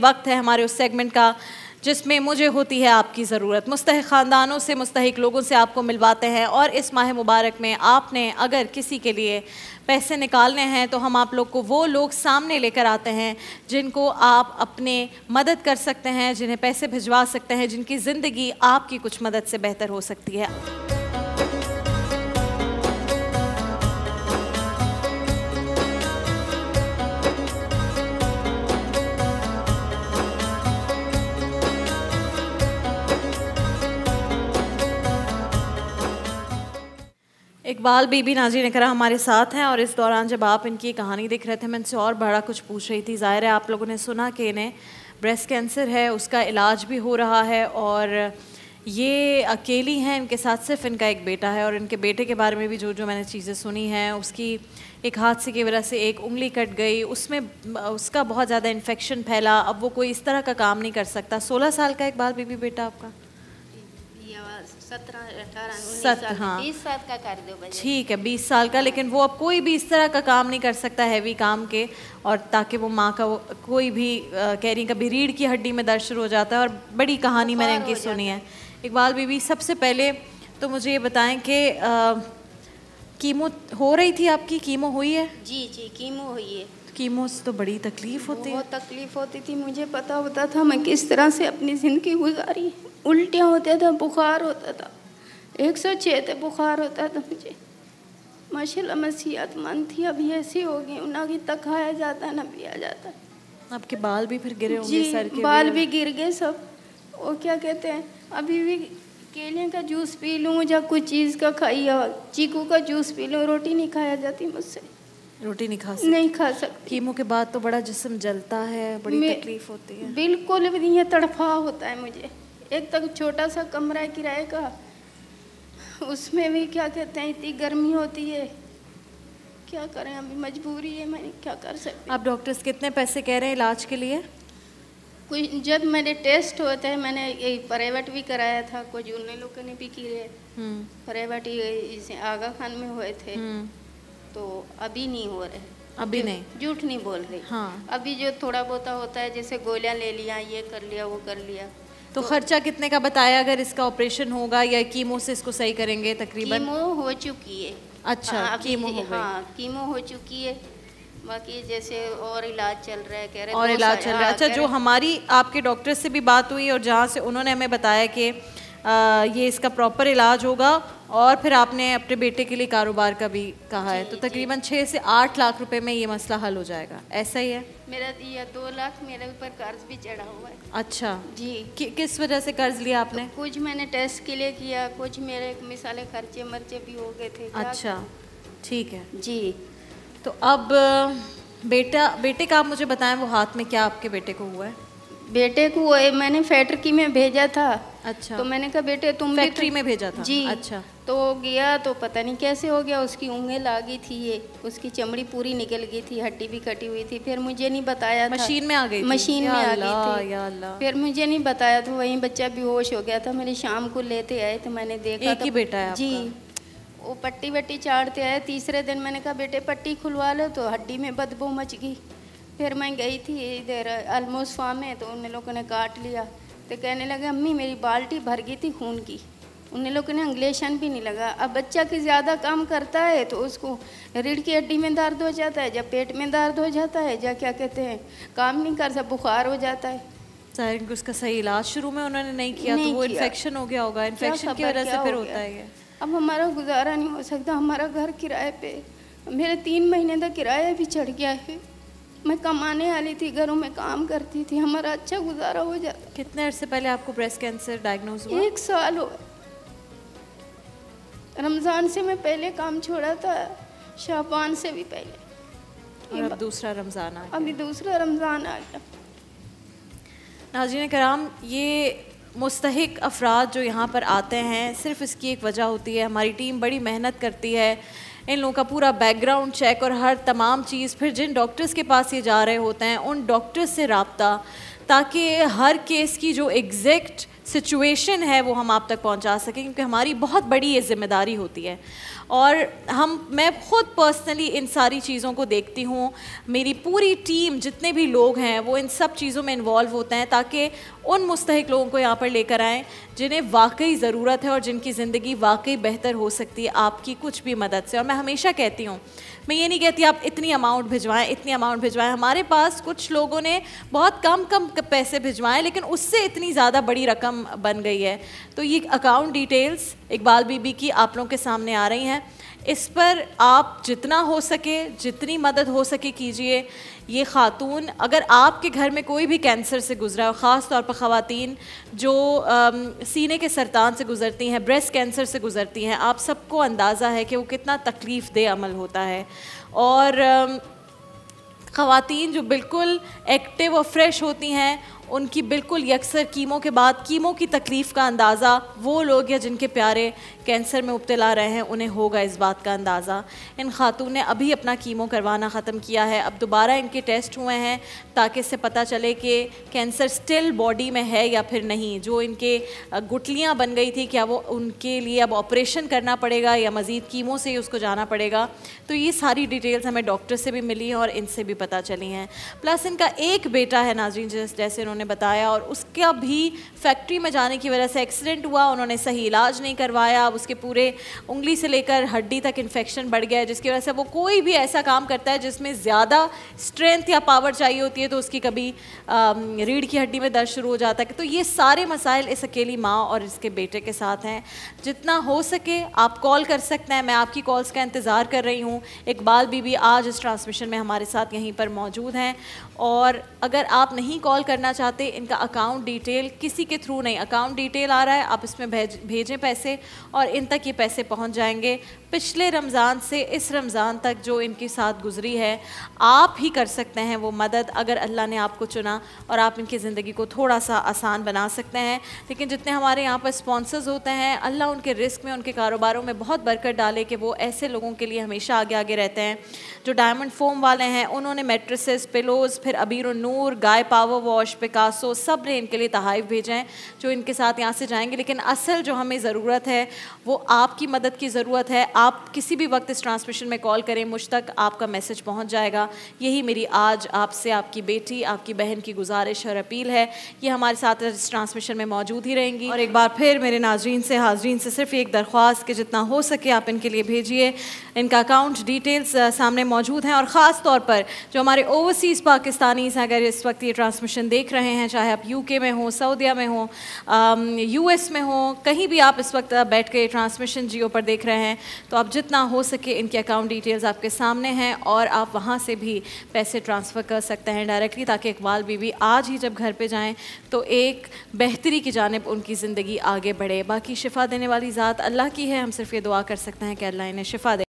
वक्त है हमारे उस सेगमेंट का जिसमें मुझे होती है आपकी ज़रूरत। मुस्तहिक ख़ानदानों से, मुस्तहिक लोगों से आपको मिलवाते हैं और इस माह मुबारक में आपने अगर किसी के लिए पैसे निकालने हैं तो हम आप लोग को वो लोग सामने लेकर आते हैं जिनको आप अपने मदद कर सकते हैं, जिन्हें पैसे भिजवा सकते हैं, जिनकी ज़िंदगी आपकी कुछ मदद से बेहतर हो सकती है। इकबाल बीबी नाज़रीन इकराम हमारे साथ हैं और इस दौरान जब आप इनकी कहानी देख रहे थे मैं इनसे और बड़ा कुछ पूछ रही थी। ज़ाहिर है आप लोगों ने सुना कि इन्हें ब्रेस्ट कैंसर है, उसका इलाज भी हो रहा है और ये अकेली हैं, इनके साथ सिर्फ इनका एक बेटा है और इनके बेटे के बारे में भी जो मैंने चीज़ें सुनी हैं, उसकी एक हादसे की वजह से एक उंगली कट गई, उसमें उसका बहुत ज़्यादा इन्फेक्शन फैला, अब वो कोई इस तरह का काम नहीं कर सकता। 16 साल का इकबाल बीबी बेटा आपका? 17, 18, 19 साल, हाँ 20 साल का कर दो। ठीक है 20 साल का, लेकिन वो अब कोई भी इस तरह का काम नहीं कर सकता हैवी काम के, और ताकि वो माँ का कोई भी कह रही कभी रीढ़ की हड्डी में दर्द शुरू हो जाता है और बड़ी कहानी मैंने इनकी सुनी है। इकबाल बीबी सबसे पहले तो मुझे ये बताएं कि कीमो हो रही थी आपकी? कीमो हुई है? जी जी कीमो हुई है। कीमो से तो बड़ी तकलीफ होती है। बहुत तकलीफ होती थी, मुझे पता होता था मैं किस तरह से अपनी ज़िंदगी गुजारी। उल्टियाँ होता था, बुखार होता था, 106 पे बुखार होता था मुझे। माशाल्लाह मैं सेहतमंद थी, अभी ऐसी हो गई ना कि तक खाया जाता है ना पिया जाता है। आपके बाल भी फिर गिरे होंगे? सर के बाल भी गिर गए सब। वो क्या कहते हैं, अभी भी केले का जूस पी लूँ या कुछ चीज़ का खाई, चीकू का जूस पी लूँ, रोटी नहीं खाया जाती मुझसे। रोटी नहीं खा सकती? कीमो के बाद तो बड़ा जिस्म जलता है, बड़ी तकलीफ होती है। बिल्कुल भी नहीं, तड़फा होता है मुझे। एक तक छोटा सा कमरा है किराए का, उसमें भी क्या कहते हैं इतनी गर्मी होती है, क्या करें, अभी मजबूरी है, मैंने क्या कर सकती। आप डॉक्टर्स कितने पैसे कह रहे हैं इलाज के लिए? कुछ जब मेरे टेस्ट होते हैं, मैंने प्राइवेट भी कराया था, कुछ उन लोगों ने भी किए प्राइवेट ही आगा खान में हुए थे, तो अभी नहीं हो रहे। अभी नहीं, झूठ नहीं बोल रही। हाँ अभी जो थोड़ा बहुत होता है, जैसे गोलियां ले लिया, ये कर लिया, वो कर लिया। तो खर्चा कितने का बताया अगर इसका ऑपरेशन होगा या कीमो से इसको सही करेंगे? तकरीबन कीमो हो चुकी है। अच्छा कीमो हो गई? हाँ कीमो हो चुकी है, बाकी जैसे और इलाज चल रहा है, कह रहे और इलाज चल रहा है। अच्छा, जो हमारी आपके डॉक्टर से भी बात हुई और जहाँ से उन्होंने हमें बताया कि ये इसका प्रॉपर इलाज होगा और फिर आपने अपने बेटे के लिए कारोबार का भी कहा है, तो तकरीबन 6 से 8 लाख रुपए में ये मसला हल हो जाएगा, ऐसा ही है? मेरा ये 2 लाख मेरे ऊपर कर्ज भी चढ़ा हुआ है। अच्छा जी। किस वजह से कर्ज लिया आपने? तो कुछ मैंने टेस्ट के लिए किया, कुछ मेरे मिसाले खर्चे मर्चे भी हो गए थे। अच्छा ठीक है जी। तो अब बेटे का आप मुझे बताएं, वो हाथ में क्या आपके बेटे को हुआ है? बेटे को मैंने फैक्ट्री में भेजा था। अच्छा। तो मैंने कहा बेटे तुम फैक्ट्री में भेजा था? जी। अच्छा। तो गया तो पता नहीं कैसे हो गया, उसकी ऊँगें लागी थी, ये उसकी चमड़ी पूरी निकल गई थी, हड्डी भी कटी हुई थी। फिर मुझे नहीं बताया था। मशीन में आ गई थी? मशीन में आ गई थी। या अल्लाह। फिर मुझे नहीं बताया तो वहीं बच्चा बेहोश हो गया था। मेरे शाम को लेते आए तो मैंने देखा। एक ही बेटा है आपका? जी। वो पट्टी वट्टी चाड़ते आए, तीसरे दिन मैंने कहा बेटे पट्टी खुलवा लो, तो हड्डी में बदबू मच गई। फिर मैं गई थी इधर ऑलमोस्ट फार्म में, तो उन लोगों ने काट लिया। तो कहने लगे अम्मी मेरी बाल्टी भर गई थी खून की। उन लोगों ने इंग्लेशन भी नहीं लगा। अब बच्चा की ज़्यादा काम करता है तो उसको रीढ़ की हड्डी में दर्द हो जाता है, जब पेट में दर्द हो जाता है, या क्या कहते हैं काम नहीं कर सकता, बुखार हो जाता है। शायद उसका सही इलाज शुरू में उन्होंने नहीं किया, तो वो इन्फेक्शन हो गया होगा, इन्फेक्शन की वजह से फिर होता है। अब हमारा गुजारा नहीं हो सकता, हमारा घर किराए पे, मेरे 3 महीने तक किराया भी चढ़ गया है। मैं कमाने वाली थी, घरों में काम करती थी, हमारा अच्छा गुजारा हो जाता। कितने अर्से पहले आपको ब्रेस्ट कैंसर डायग्नोज हुआ? 1 साल हो। रमज़ान से मैं पहले काम छोड़ा था, शाबान से भी पहले, और अब दूसरा रमज़ान आ गया। अभी दूसरा रमज़ान आ गया। नाज़रीन कराम, ये मुस्तहिक अफराद जो यहाँ पर आते हैं, सिर्फ इसकी एक वजह होती है, हमारी टीम बड़ी मेहनत करती है, इन लोगों का पूरा बैकग्राउंड चेक और हर तमाम चीज़, फिर जिन डॉक्टर्स के पास ये जा रहे होते हैं उन डॉक्टर्स से रब्ता, ताकि हर केस की जो एग्जैक्ट सिचुएशन है वो हम आप तक पहुंचा सकें, क्योंकि हमारी बहुत बड़ी ये जिम्मेदारी होती है। और मैं खुद पर्सनली इन सारी चीज़ों को देखती हूँ, मेरी पूरी टीम जितने भी लोग हैं वो इन सब चीज़ों में इन्वॉल्व होते हैं ताकि उन मुस्तहिक लोगों को यहाँ पर लेकर आएँ जिन्हें वाकई ज़रूरत है और जिनकी ज़िंदगी वाकई बेहतर हो सकती है आपकी कुछ भी मदद से। और मैं हमेशा कहती हूँ, मैं ये नहीं कहती आप इतनी अमाउंट भिजवाएं, इतनी अमाउंट भिजवाएं। हमारे पास कुछ लोगों ने बहुत कम पैसे भिजवाएं, लेकिन उससे इतनी ज़्यादा बड़ी रकम बन गई है। तो ये अकाउंट डिटेल्स इकबाल बीबी की आप लोगों के सामने आ रही हैं। इस पर आप जितना हो सके, जितनी मदद हो सके कीजिए। ये ख़ातून, अगर आपके घर में कोई भी कैंसर से गुजरा है, ख़ास तौर पर ख़वातीन जो सीने के सरतान से गुज़रती हैं, ब्रेस्ट कैंसर से गुज़रती हैं, आप सबको अंदाज़ा है कि वो कितना तकलीफ़ दे अमल होता है। और ख़वातीन जो बिल्कुल एक्टिव और फ्रेश होती हैं, उनकी बिल्कुल यकसर कीमो के बाद कीमो की तकलीफ़ का अंदाज़ा वो लोग या जिनके प्यारे कैंसर में मुब्तला रहे हैं उन्हें होगा इस बात का अंदाज़ा। इन खातून ने अभी अपना कीमो करवाना ख़त्म किया है, अब दोबारा इनके टेस्ट हुए हैं ताकि इससे पता चले कि कैंसर स्टिल बॉडी में है या फिर नहीं। जो इनके गुठलियाँ बन गई थी, क्या वो उनके लिए अब ऑपरेशन करना पड़ेगा या मज़ीद कीमो से ही उसको जाना पड़ेगा। तो ये सारी डिटेल्स हमें डॉक्टर से भी मिली हैं और इनसे भी पता चली हैं। प्लस इनका एक बेटा है नाज़रीन, जैसे उन्होंने बताया, और उसका भी फैक्ट्री में जाने की वजह से एक्सीडेंट हुआ, उन्होंने सही इलाज नहीं करवाया, उसके पूरे उंगली से लेकर हड्डी तक इन्फेक्शन बढ़ गया है, जिसकी वजह से वो कोई भी ऐसा काम करता है जिसमें ज़्यादा स्ट्रेंथ या पावर चाहिए होती है तो उसकी कभी रीढ़ की हड्डी में दर्द शुरू हो जाता है। तो ये सारे मसाइल इस अकेली माँ और इसके बेटे के साथ हैं। जितना हो सके आप कॉल कर सकते हैं, मैं आपकी कॉल्स का इंतज़ार कर रही हूँ। इकबाल बीबी आज इस ट्रांसमिशन में हमारे साथ यहीं पर मौजूद हैं। और अगर आप नहीं कॉल करना चाहते, इनका अकाउंट डिटेल किसी के थ्रू नहीं, अकाउंट डिटेल आ रहा है, आप इसमें भेजें पैसे और इन तक ये पैसे पहुंच जाएंगे। पिछले रमज़ान से इस रमज़ान तक जो इनके साथ गुजरी है, आप ही कर सकते हैं वो मदद, अगर अल्लाह ने आपको चुना और आप इनकी ज़िंदगी को थोड़ा सा आसान बना सकते हैं। लेकिन जितने हमारे यहाँ पर स्पॉन्सर्स होते हैं, अल्लाह उनके रिस्क में, उनके कारोबारों में बहुत बरकत डाले कि वो ऐसे लोगों के लिए हमेशा आगे आगे रहते हैं। जो डायमंड फोम वाले हैं, उन्होंने मेट्रेसेस, पिलोज़, फिर अबीर नूर, गाय पावर वॉश, पिकासो, सब ने इनके लिए तहाइफ भेजे हैं जो इनके साथ यहाँ से जाएंगे। लेकिन असल जो हमें ज़रूरत है वो आपकी मदद की ज़रूरत है। आप किसी भी वक्त इस ट्रांसमिशन में कॉल करें, मुझ तक आपका मैसेज पहुँच जाएगा। यही मेरी आज आपसे, आपकी बेटी, आपकी बहन की गुजारिश और अपील है। ये हमारे साथ इस ट्रांसमिशन में मौजूद ही रहेंगी। और एक बार फिर मेरे नाजरीन से, हाजरीन से सिर्फ एक दरख्वास्त कि जितना हो सके आप इनके लिए भेजिए। इनका अकाउंट डिटेल्स सामने मौजूद हैं। और ख़ास तौर पर जो हमारे ओवरसीज़ पाकिस्तानीज़ हैं, अगर इस वक्त ये ट्रांसमिशन देख रहे हैं, चाहे आप यूके में हो, सऊदिया में हो, यूएस में हो, कहीं भी आप इस वक्त बैठ के ट्रांसमिशन जियो पर देख रहे हैं, तो आप जितना हो सके इनके अकाउंट डिटेल्स आपके सामने हैं और आप वहाँ से भी पैसे ट्रांसफ़र कर सकते हैं डायरेक्टली, ताकि इकबाल बीबी आज ही जब घर पे जाएं तो एक बेहतरी की जानिब उनकी ज़िंदगी आगे बढ़े। बाकी शिफा देने वाली ज़ात अल्लाह की है, हम सिर्फ ये दुआ कर सकते हैं कि अल्लाह इन्हें शिफा दे।